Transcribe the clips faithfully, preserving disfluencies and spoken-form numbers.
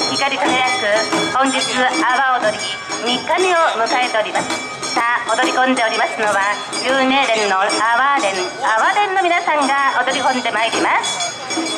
光り輝く本日阿波踊りみっかめを迎えております。さあ、踊り込んでおりますのは有名連の阿波連阿波連の皆さんが踊り込んでまいります。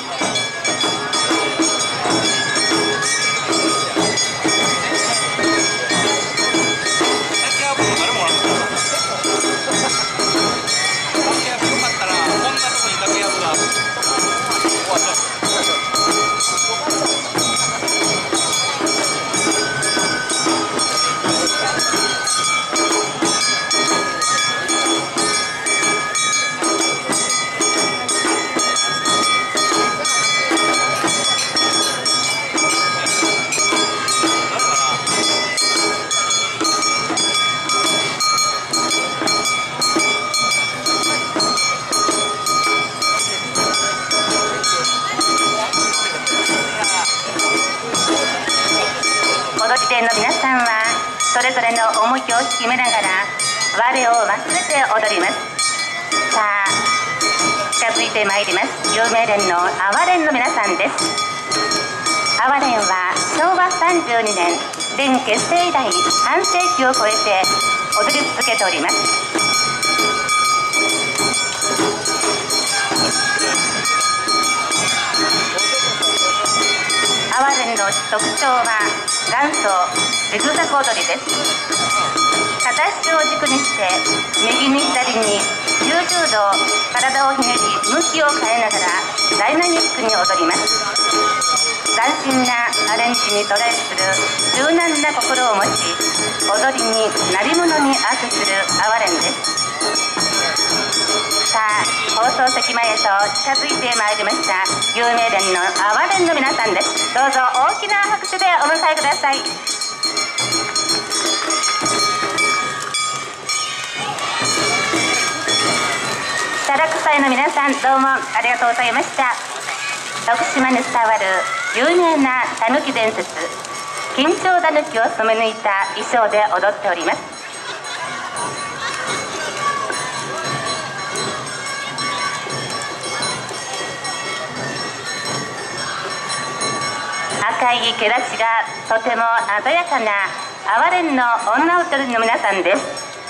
踊り手の皆さんはそれぞれの思いを秘めながら我を忘れて踊ります。さあ、近づいてまいります有名連の阿波連の皆さんです。阿波連はしょうわさんじゅうにねん連結成以来半世紀を超えて踊り続けております。阿波連の特徴は元祖ジグザグ踊りです。片足を軸にして右に左にきゅうじゅうど体をひねり向きを変えながらダイナミックに踊ります。斬新なアレンジにトライする柔軟な心を持ち、踊りに鳴り物にアクする阿波連です。さあ、放送席前へと近づいてまいりました有名連の阿波連の皆さんです。どうぞ大きな拍手でお迎えください。写楽祭の皆さん、どうもありがとうございました。徳島に伝わる有名なたぬき伝説、緊張たぬきを染め抜いた衣装で踊っております。赤い毛立ちがとても鮮やかな阿波連の女踊りの皆さんです。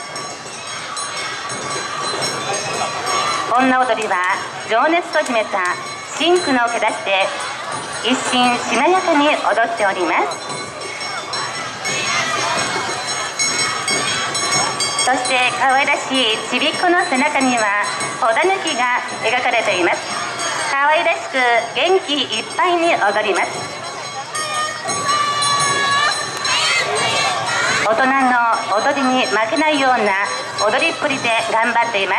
女踊りは情熱と秘めた真紅の毛立ちで一心しなやかに踊っております。そして可愛らしいちびっこの背中には穂だぬきが描かれています。可愛らしく元気いっぱいに踊ります。大人の踊りに負けないような踊りっぷりで頑張っています。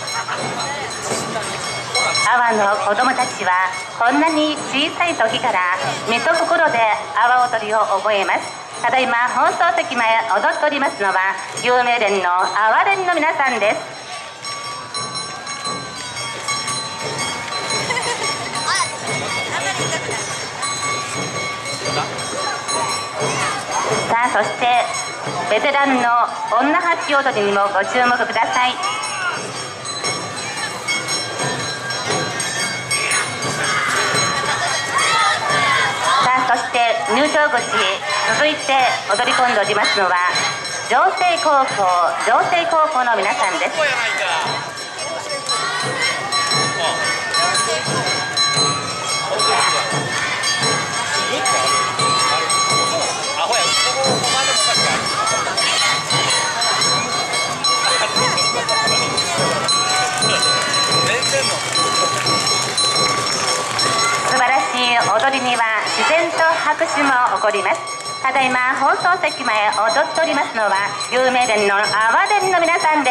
阿波の子どもたちはこんなに小さい時から身と心で阿波踊りを覚えます。ただいま放送席前踊っておりますのは有名連の阿波連の皆さんです。さあ、そしてベテランの女八踊りにもご注目ください。さあ、そして入場口続いて踊り込んでおりますのは城西高校城西高校の皆さんです。素晴らしい踊りには自然と拍手も起こります。ただいま放送席前踊っておりますのは有名連の阿波連の皆さんです。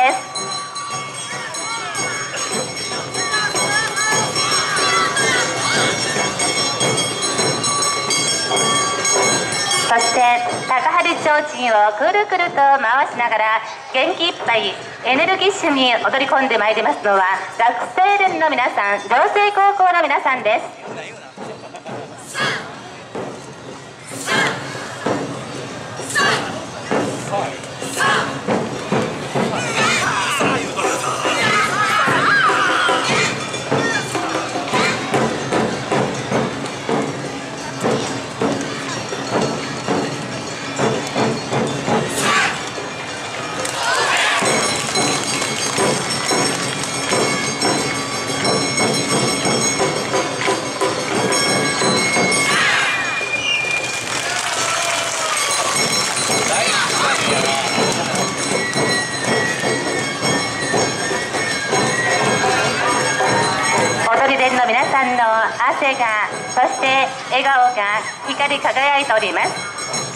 そして高張提灯をくるくると回しながら元気いっぱいエネルギッシュに踊り込んでまいりますのは学生連の皆さん、城西高校の皆さんです。 汗が、そして笑顔が光り輝いております。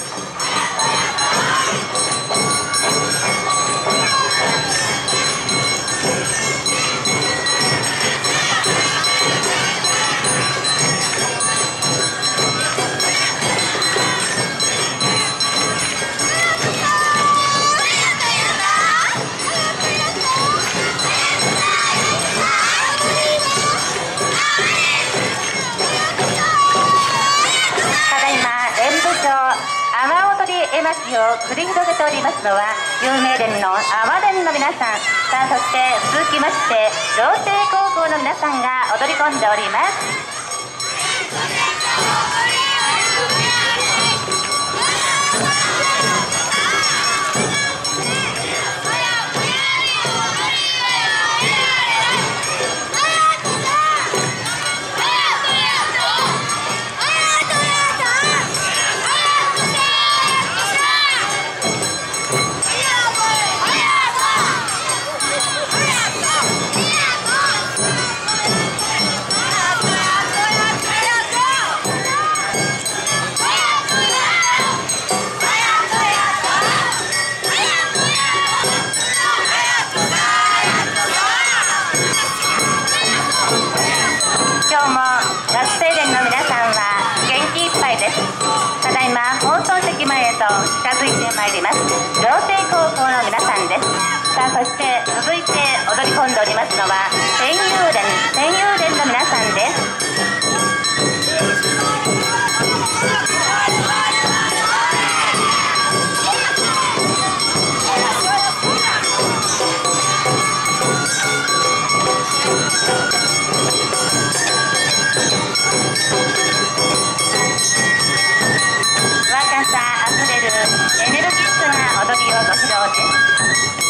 絵巻を繰り広げておりますのは有名連の阿波連の皆さん、さあそして続きまして城西高校の皆さんが踊り込んでおります。ただいま放送席前へと近づいてまいります城西高校の皆さんです。さあそして続いて踊り込んでおりますのは天遊連天遊連の皆さんです。エネルギッシュな踊りをご披露です。